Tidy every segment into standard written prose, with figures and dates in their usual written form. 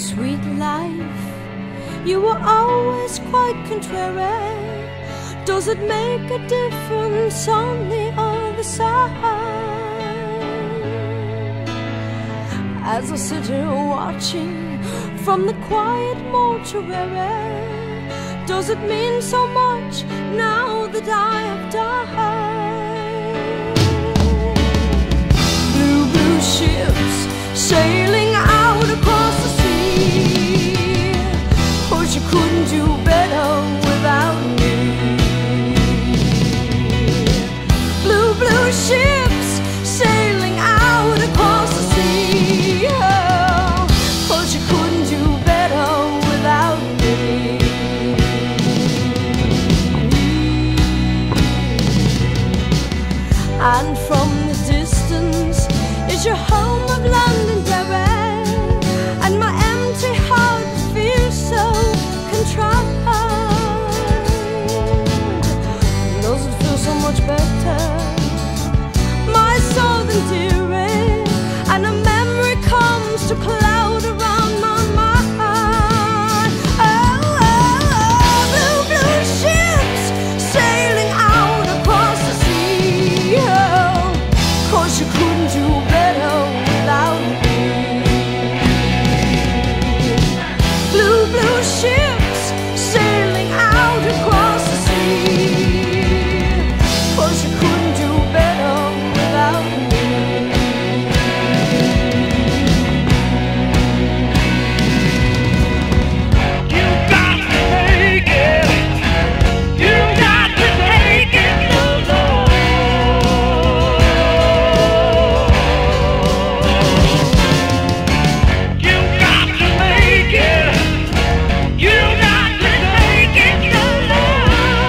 Sweet life, you were always quite contrary. Does it make a difference on the other side? As I sit here watching from the quiet mortuary, does it mean so much now that I have died? Blue, blue ships sailing out across the sea, 'cause you couldn't do better without me. Blue, blue ships sailing out across the sea, oh, 'cause you couldn't do better without me. And from the distance is your home of Londonderry, and my empty heart feels so contrite. Does it feel so much better, my southern dearie? And a memory comes to cloud around my mind. Oh, oh, oh, blue, blue ships sailing out across the sea, oh, 'cause you couldn't do better without me. Blue, blue ships sailing out across the sea, 'cause you couldn't do better without me. You got to take it. You got to take it, Lord. You got to make it. You got to take it, Lord.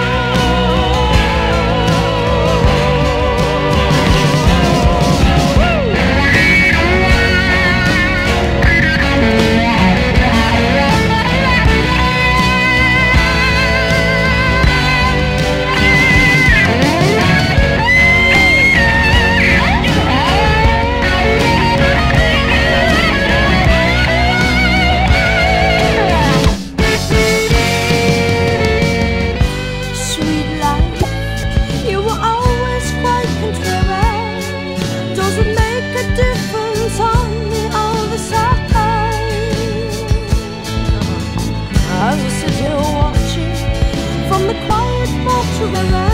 Sweet life, you were always quite contrary. Does it make a difference on the other side? As I sit here watching from the quiet mortuary,